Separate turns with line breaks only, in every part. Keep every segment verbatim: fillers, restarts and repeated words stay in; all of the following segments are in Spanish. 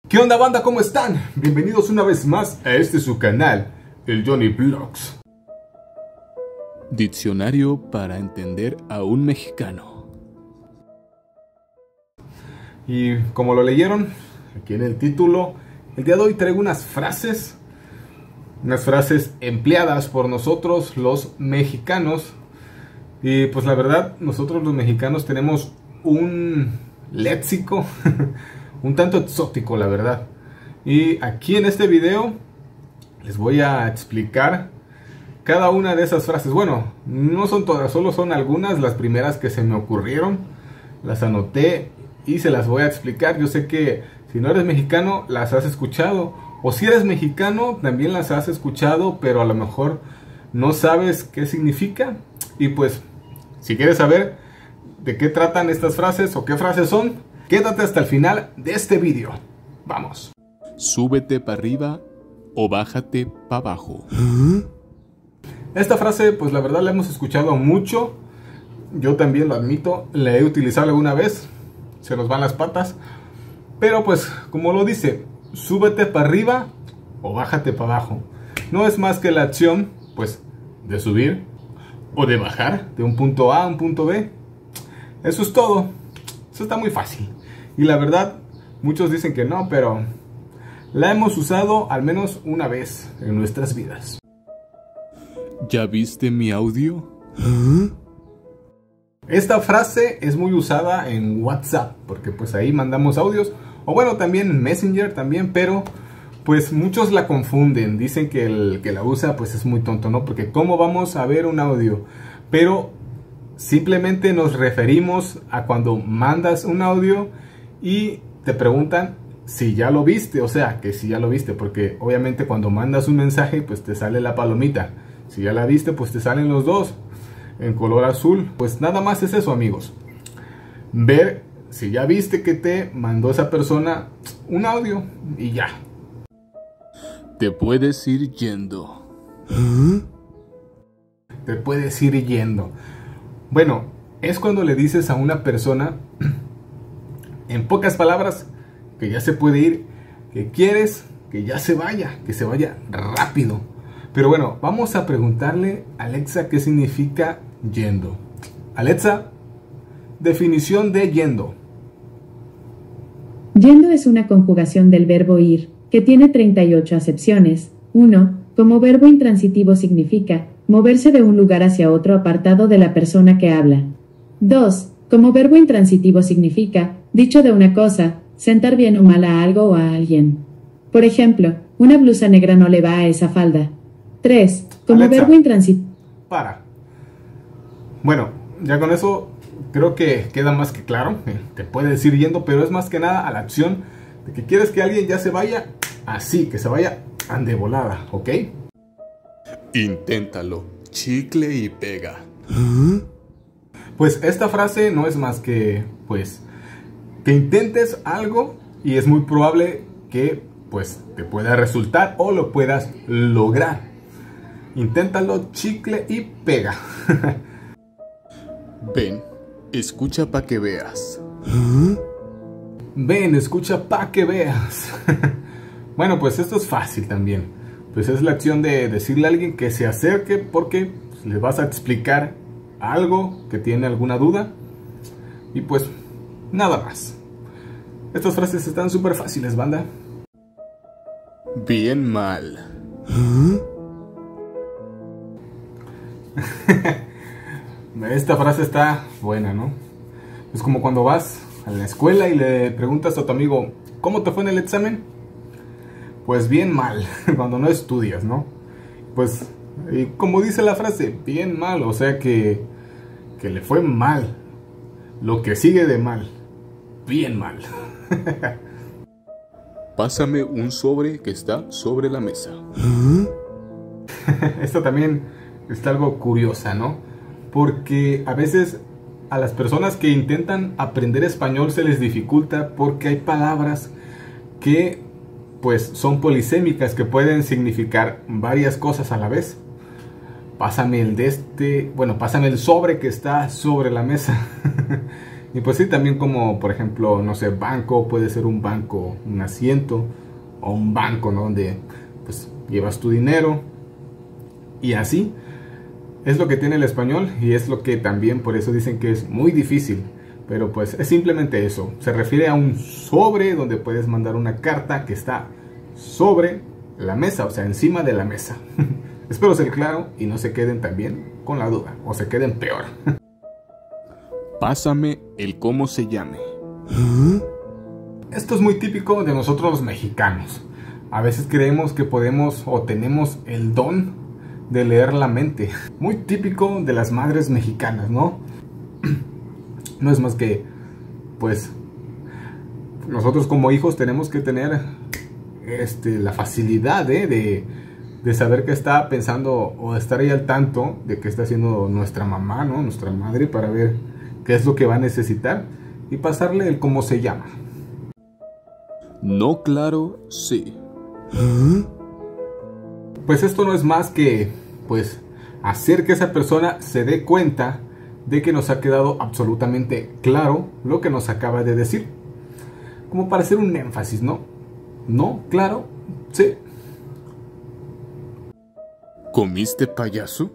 ¿Qué onda, banda? ¿Cómo están? Bienvenidos una vez más a este su canal, el Johnny Vlogs.
Diccionario para entender a un mexicano.
Y como lo leyeron aquí en el título, el día de hoy traigo unas frases, unas frases empleadas por nosotros los mexicanos. Y pues la verdad, nosotros los mexicanos tenemos un léxico un tanto exótico, la verdad. Y aquí en este video les voy a explicar cada una de esas frases. Bueno, no son todas, solo son algunas, las primeras que se me ocurrieron. Las anoté y se las voy a explicar. Yo sé que si no eres mexicano las has escuchado, o si eres mexicano también las has escuchado, pero a lo mejor no sabes qué significa. Y pues, si quieres saber de qué tratan estas frases o qué frases son, quédate hasta el final de este video. Vamos.
Súbete para arriba o bájate para abajo.
Esta frase, pues la verdad la hemos escuchado mucho. Yo también lo admito, la he utilizado alguna vez. Se nos van las patas. Pero pues, como lo dice, súbete para arriba o bájate para abajo. No es más que la acción, pues, de subir o de bajar de un punto A a un punto B. Eso es todo. Eso está muy fácil. Y la verdad, muchos dicen que no, pero la hemos usado al menos una vez en nuestras vidas.
¿Ya viste mi audio?
Esta frase es muy usada en WhatsApp, porque pues ahí mandamos audios, o bueno, también en Messenger también, pero pues muchos la confunden, dicen que el que la usa pues es muy tonto, ¿no? Porque ¿cómo vamos a ver un audio? Pero simplemente nos referimos a cuando mandas un audio y te preguntan si ya lo viste, o sea, que si ya lo viste, porque obviamente cuando mandas un mensaje pues te sale la palomita. Si ya la viste, pues te salen los dos en color azul. Pues nada más es eso, amigos. Ver si ya viste que te mandó esa persona un audio y ya.
Te puedes ir yendo.
Te puedes ir yendo. Bueno, es cuando le dices a una persona, en pocas palabras, que ya se puede ir, que quieres que ya se vaya, que se vaya rápido. Pero bueno, vamos a preguntarle a Alexa qué significa yendo. Alexa, definición de yendo.
Yendo es una conjugación del verbo ir, que tiene treinta y ocho acepciones. uno. Como verbo intransitivo significa moverse de un lugar hacia otro apartado de la persona que habla. dos. Como verbo intransitivo significa dicho de una cosa, sentar bien o mal a algo o a alguien. Por ejemplo, una blusa negra no le va a esa falda. tres. Como
Alexa,
verbo intransitivo.
Para. Bueno, ya con eso creo que queda más que claro. Te puedes ir yendo, pero es más que nada a la acción de que quieres que alguien ya se vaya así, que se vaya de volada, ¿ok?
Inténtalo. Chicle y pega.
Pues esta frase no es más que, pues, que intentes algo y es muy probable que, pues, te pueda resultar o lo puedas lograr. Inténtalo, chicle y pega.
Ven, escucha pa' que veas.
Ven, escucha pa' que veas. Bueno, pues esto es fácil también. Pues es la acción de decirle a alguien que se acerque porque pues, le vas a explicar algo que tiene alguna duda. Y pues, nada más. Estas frases están súper fáciles, banda.
Bien mal.
Esta frase está buena, ¿no? Es como cuando vas a la escuela y le preguntas a tu amigo, ¿cómo te fue en el examen? Pues bien mal, cuando no estudias, ¿no? Pues, y como dice la frase, bien mal, o sea que, que le fue mal. Lo que sigue de mal, bien mal.
Pásame un sobre que está sobre la mesa.
Esto también está algo curiosa, ¿no? Porque a veces a las personas que intentan aprender español se les dificulta porque hay palabras que pues son polisémicas, que pueden significar varias cosas a la vez. Pásame el de este, bueno, pásame el sobre que está sobre la mesa. Y pues sí, también como por ejemplo, no sé, banco, puede ser un banco, un asiento, o un banco, ¿no? Donde pues llevas tu dinero. Y así es lo que tiene el español, y es lo que también por eso dicen que es muy difícil. Pero pues es simplemente eso, se refiere a un sobre donde puedes mandar una carta que está sobre la mesa, o sea, encima de la mesa. Espero ser claro y no se queden también con la duda, o se queden peor.
Pásame el cómo se llame.
Esto es muy típico de nosotros los mexicanos. A veces creemos que podemos o tenemos el don de leer la mente. Muy típico de las madres mexicanas, ¿no? No es más que, pues, nosotros como hijos tenemos que tener este, la facilidad ¿eh? de, de saber qué está pensando, o estar ahí al tanto de qué está haciendo nuestra mamá, ¿no? Nuestra madre, para ver qué es lo que va a necesitar y pasarle el cómo se llama.
No, claro, sí.
Pues esto no es más que, pues, hacer que esa persona se dé cuenta de que nos ha quedado absolutamente claro lo que nos acaba de decir. Como para hacer un énfasis, ¿no? No, claro, sí.
¿Comiste payaso?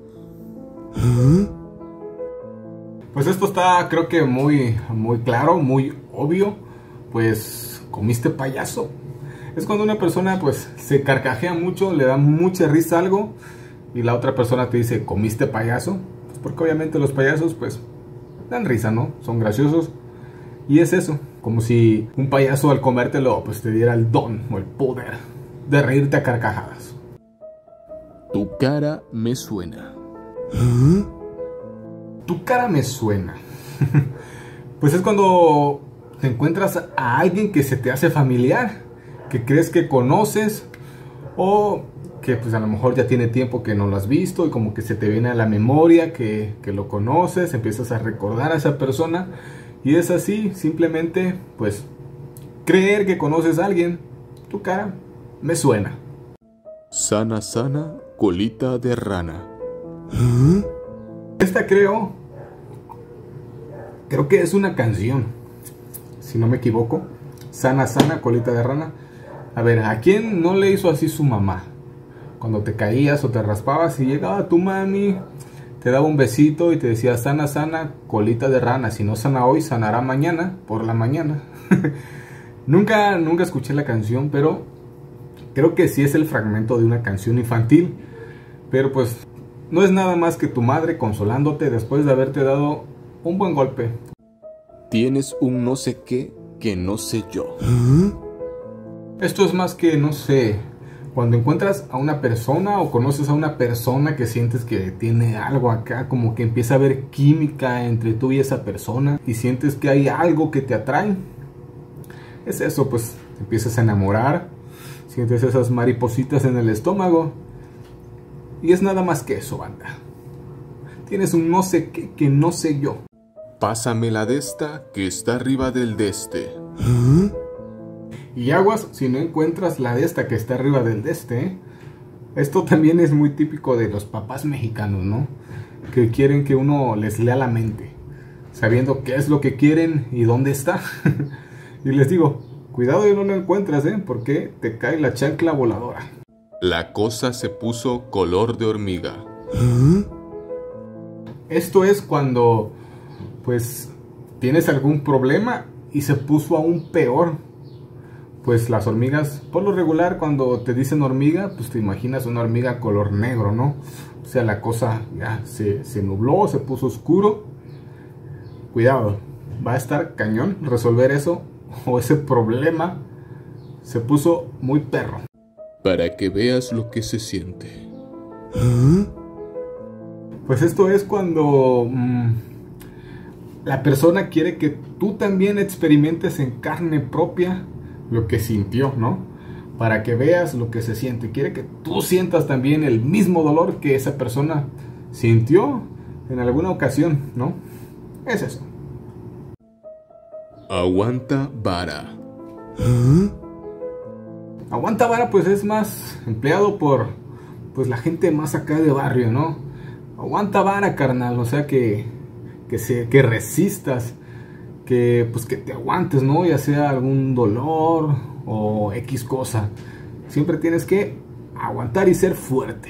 Pues esto está, creo que muy, muy claro, muy obvio. Pues, comiste payaso. Es cuando una persona, pues, se carcajea mucho, le da mucha risa a algo, y la otra persona te dice, ¿comiste payaso? Pues porque obviamente los payasos, pues, dan risa, ¿no? Son graciosos. Y es eso, como si un payaso al comértelo, pues, te diera el don o el poder de reírte a carcajadas.
Tu cara me suena.
Tu cara me suena. Pues es cuando te encuentras a alguien que se te hace familiar, que crees que conoces, o que pues a lo mejor ya tiene tiempo que no lo has visto y como que se te viene a la memoria que, que lo conoces, empiezas a recordar a esa persona, y es así, simplemente pues creer que conoces a alguien. Tu cara me suena.
Sana, sana, colita de rana.
Esta creo, creo que es una canción, si no me equivoco. Sana, sana, colita de rana. A ver, ¿a quién no le hizo así su mamá? Cuando te caías o te raspabas y llegaba tu mami, te daba un besito y te decía, sana, sana, colita de rana. Si no sana hoy, sanará mañana, por la mañana. Nunca, nunca escuché la canción, pero creo que sí es el fragmento de una canción infantil. Pero pues no es nada más que tu madre consolándote después de haberte dado un buen golpe.
Tienes un no sé qué que no sé yo.
Esto es más que, no sé, cuando encuentras a una persona o conoces a una persona que sientes que tiene algo acá, como que empieza a haber química entre tú y esa persona, y sientes que hay algo que te atrae. Es eso, pues te empiezas a enamorar, sientes esas maripositas en el estómago, y es nada más que eso, banda. Tienes un no sé qué que no sé yo.
Pásame la de esta que está arriba del de este.
Y aguas si no encuentras la de esta que está arriba del de este, ¿eh? Esto también es muy típico de los papás mexicanos, ¿no? Que quieren que uno les lea la mente, sabiendo qué es lo que quieren y dónde está. Y les digo, cuidado y no lo encuentras, ¿eh? Porque te cae la chancla voladora.
La cosa se puso color de hormiga.
Esto es cuando, pues, tienes algún problema y se puso aún peor. Pues las hormigas, por lo regular, cuando te dicen hormiga, pues te imaginas una hormiga color negro, ¿no? O sea, la cosa ya se, se nubló, se puso oscuro. Cuidado, va a estar cañón resolver eso, o ese problema se puso muy perro.
Para que veas lo que se siente.
Pues esto es cuando mmm, la persona quiere que tú también experimentes en carne propia lo que sintió, ¿no? Para que veas lo que se siente. Quiere que tú sientas también el mismo dolor que esa persona sintió en alguna ocasión, ¿no? Es eso.
Aguanta vara.
Aguanta vara, pues es más empleado por, pues, la gente más acá de barrio, ¿no? Aguanta vara, carnal. O sea que, que, se, que resistas, que pues que te aguantes, ¿no? Ya sea algún dolor o X cosa. Siempre tienes que aguantar y ser fuerte.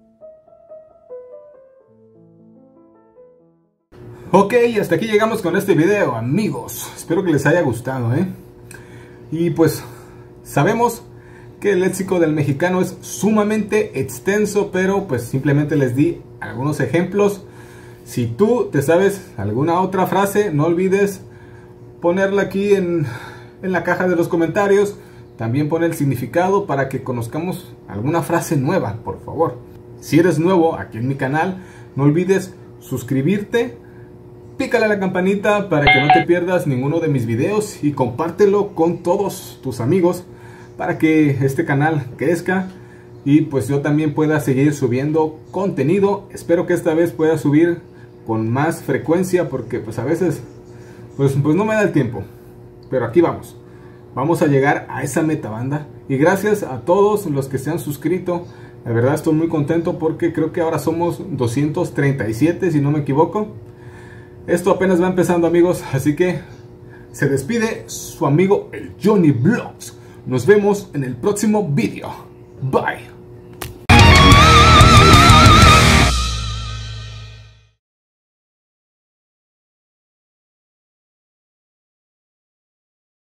Ok, hasta aquí llegamos con este video, amigos. Espero que les haya gustado, ¿eh? Y pues sabemos que el léxico del mexicano es sumamente extenso, pero pues simplemente les di algunos ejemplos. Si tú te sabes alguna otra frase, no olvides ponerla aquí en, en la caja de los comentarios. También pon el significado para que conozcamos alguna frase nueva, por favor. Si eres nuevo aquí en mi canal, no olvides suscribirte, pícale a la campanita para que no te pierdas ninguno de mis videos y compártelo con todos tus amigos para que este canal crezca y pues yo también pueda seguir subiendo contenido. Espero que esta vez pueda subir con más frecuencia porque pues a veces pues, pues no me da el tiempo, pero aquí vamos. Vamos a llegar a esa meta, banda. Y gracias a todos los que se han suscrito. La verdad estoy muy contento porque creo que ahora somos doscientos treinta y siete, si no me equivoco. Esto apenas va empezando, amigos. Así que se despide su amigo el Johnny Vlogs. Nos vemos en el próximo video. Bye.